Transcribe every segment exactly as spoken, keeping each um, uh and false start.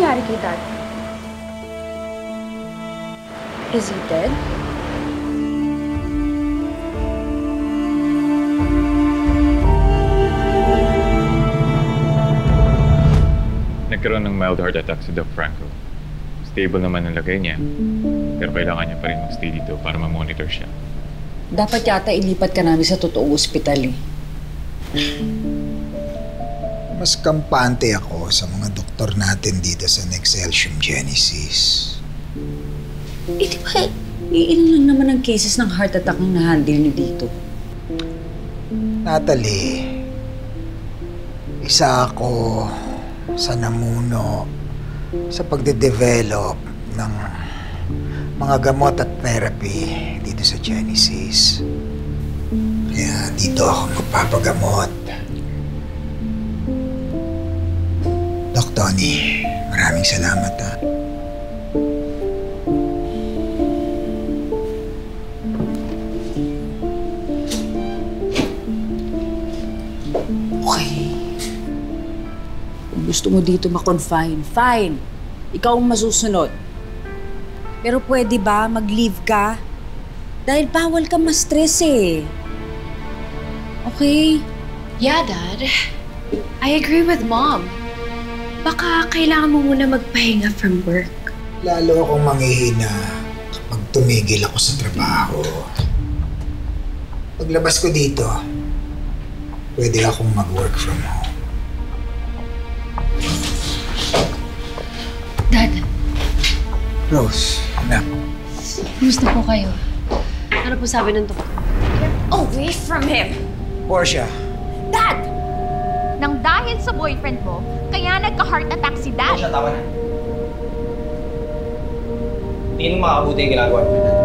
nangyari kay Dad? Is he dead? Nagkaroon ng mild heart attack si Doc Franco. Stable naman ang lagay niya. Pero kailangan niya pa rin mag-stay dito para ma-monitor siya. Dapat yata ilipat ka namin sa totoong ospital eh. Mas kampante ako sa mga doktor natin dito sa Nexcelsium Genesis. Eh di ba, iilan lang naman ang cases ng heart attack ang na-handle niyo dito? Natalie, isa ako sa namuno sa pagde-develop ng mga gamot at therapy dito sa Genesis. Kaya dito ako magpapagamot. Doc Tony, maraming salamat ha. Okay. Kung gusto mo dito ma-confine, fine. Ikaw ang masusunod. Pero pwede ba mag-leave ka? Dahil bawal ka ma-stress eh. Okay? Yeah, Dad. I agree with Mom. Baka kailangan mo muna magpahinga from work. Lalo akong manghihina kapag tumigil ako sa trabaho. Paglabas ko dito, pwede akong mag-work from home. Dad. Rose, anak. Kumusta po kayo? Ano po sabi ng doktor? Get away from him! Portia. Dad! Nang dahil sa boyfriend mo, kaya nagka-heart attack si Dad. Portia, tama na. Tingin mo makakabuti yung ginagawa niyo, Dad.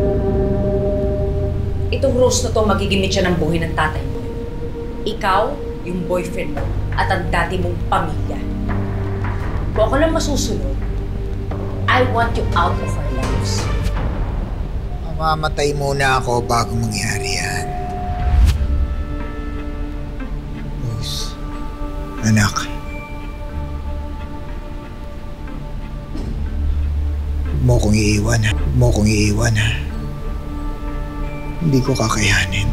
Itong Rose na to magigimit siya ng buhay ng tatay mo. Ikaw, yung boyfriend mo, at ang dati mong pamilya. Kung ako lang masusunod, I want you out of our lives. Mamamatay muna ako bago mangyari yan. Rose, anak. Huwag mo kong iiwan ha. Huwag mo kong iiwan ha. Hindi ko kakayanin.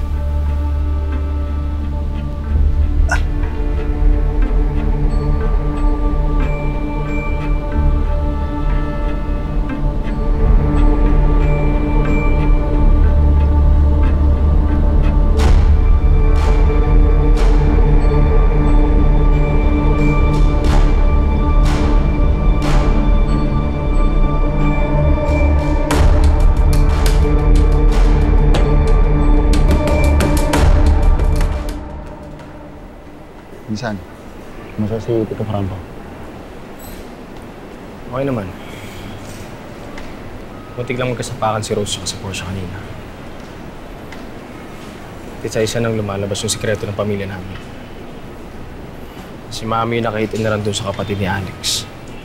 Minsan, kumusta si Tito Franco? Okay naman. Muntik lang magkasapakan si Rose sa Portia kanina. Isa-isa nang lumalabas yung sikreto ng pamilya namin. Si Mami yung nakahitin na rin doon sa kapatid ni Alex.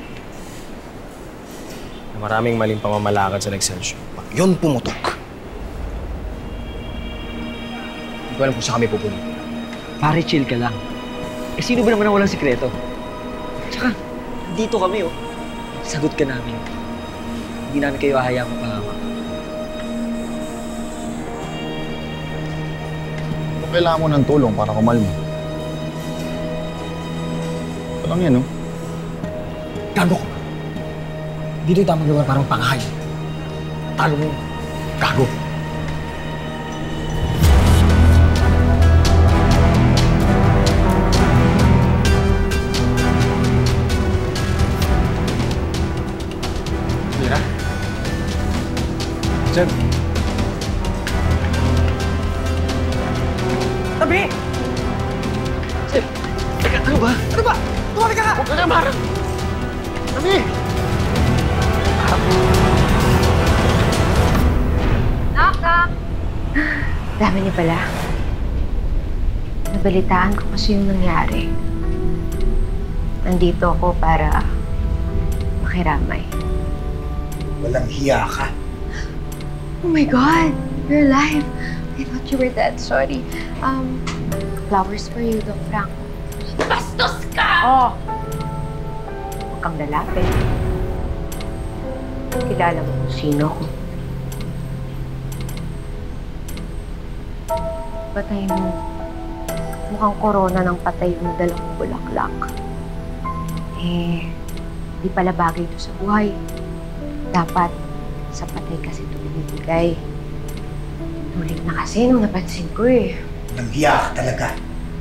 Na maraming maling pamamalakad sa Nexcelsium. Yun pumutok. Hindi ko alam kung saan kami pupunta. Pare, chill ka lang. Eh, sino ba naman ang walang sikreto? Tsaka, dito kami, oh. Sagot ka namin. Hindi namin kayo ahayang mapahamak. Kailangan mo ng tulong para kumalma. Ito lang yan, oh. Gago ko. Dito yung tamang lugar para magpangahay. Talo mo. Gago. Mira. Jen. Tabi! Sir, teka, ano ba? Ano ba? Tumalik ka! Huwag ka na marang! Tabi! Knock, knock! Dami niyo pala. Nabalitaan ko kasi yung nangyari. Nandito ako para makiramay. Walang hiya ka. Oh my God! You're alive! I thought you were dead. Sorry. Um, flowers for you, Doc Franco. Bastos ka! Oh! kang lalapit. Kilala mo kung sino ko. Patay mo. Mukhang korona ng patay yung dalawang bulaklak. Eh, di pala bagay ito sa buhay. Dapat sa patay kasi ito binibigay. Tulik na kasi nung napansin ko eh. Nanghiya ka talaga.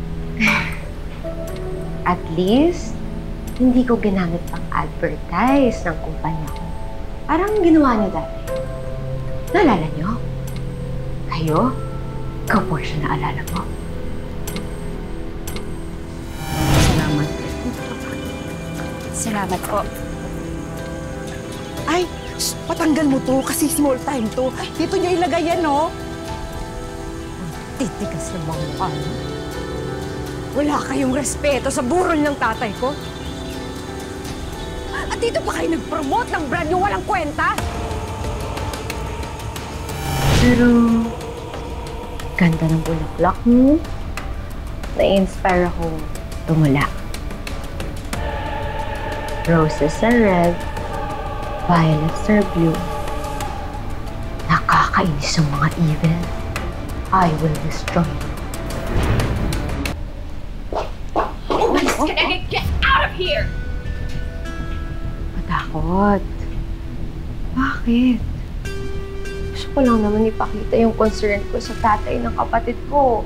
At least, hindi ko ginamit pang advertise ng kumpanya ko. Parang ginawa niyo dati. Naalala niyo? Kayo? Ikaw po siya naalala mo. Salamat. Salamat po. Ay, shh, patanggal mo to kasi small time to. Dito niyo ilagay yan, no? Titigas na mga mukha niyo. Wala kayong respeto sa burol ng tatay ko. At dito pa kayo nag-promote ng brand yung walang kwenta? Pero, ganda ng bulaklak mo. Na-inspire akong tumula. Roses are red, violets are blue. Nakakainis ang mga evil. I will destroy you. Umalis ka na! Get out of here! Matakot. Bakit? Gusto ko lang naman ipakita yung concern ko sa tatay ng kapatid ko.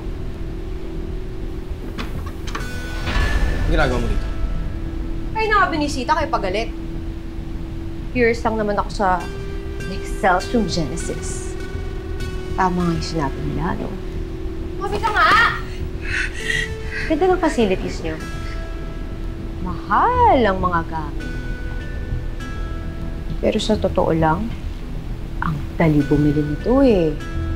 Ang ginagawa mo dito? Kaya na nga binisita kayo pagalit. Curious lang naman ako sa Excelsior Genesis. Tama nga yung sinabi nila, no? Mabi ka nga! Ganda ng facilities niyo. Mahal ang mga gamit. Pero sa totoo lang, ang dali bumili nito eh.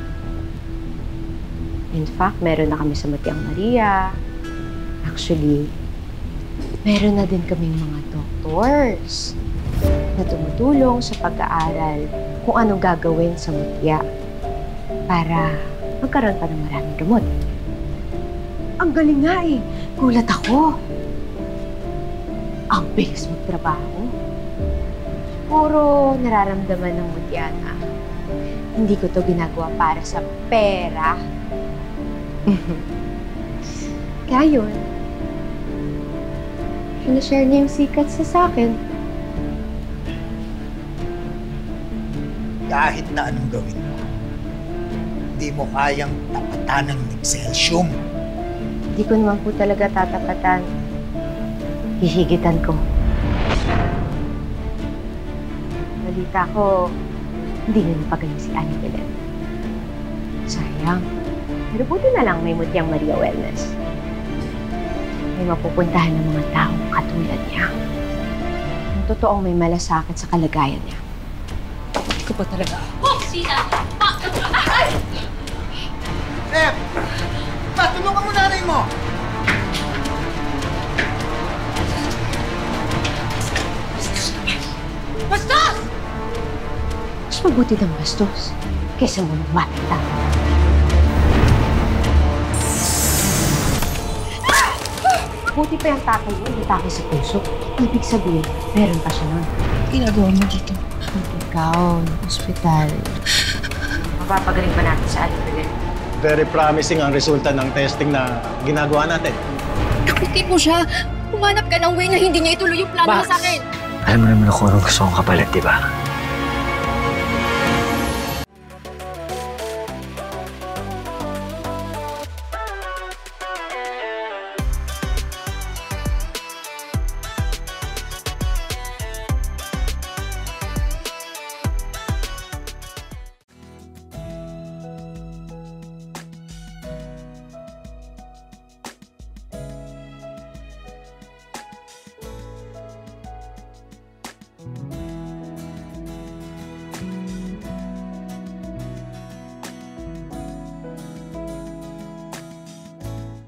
In fact, meron na kami sa Matiang Maria. Actually, meron na din kaming mga doctors na tumutulong sa pag-aaral kung anong gagawin sa Mutia para magkaroon pa ng maraming gamot. Ang galing nga eh. Gulat ako. Ang bilis magtrabaho. Puro nararamdaman ng Mutia na hindi ko to ginagawa para sa pera. Kaya yun, sinashare niya yung sikat sa akin. Kahit na anong gawin mo, hindi mo kayang tapatan ng Excelsior. Hindi ko naman po talaga tatapatan. Hihigitan ko. Balita ko, hindi na napagaling si Annie Belen. Sayang. Pero buti na lang may Mutiang Maria Wellness. May mapupuntahan ng mga taong katulad niya. Ang totoong may malasakit sa kalagayan niya. Hindi ko pa talaga. Oh, Sina! Ay! Rep! Patulungan mo nanay mo! Bastos! Mas mabuti ng bastos kaysa mo lumapit lang. Buti pa yung tatay mo, itake sa puso. Ibig sabihin, meron pa siya nun. Ginagawa mo dito? Ikaw, ospital. Mapapagaling pa natin sa ating bigay. Very promising ang resulta ng testing na ginagawa natin. Takutin mo siya! Humanap ka ng way na hindi niya ituloy yung plano mo sa akin! Alam mo naman ako anong gusto kong kapalit, di ba?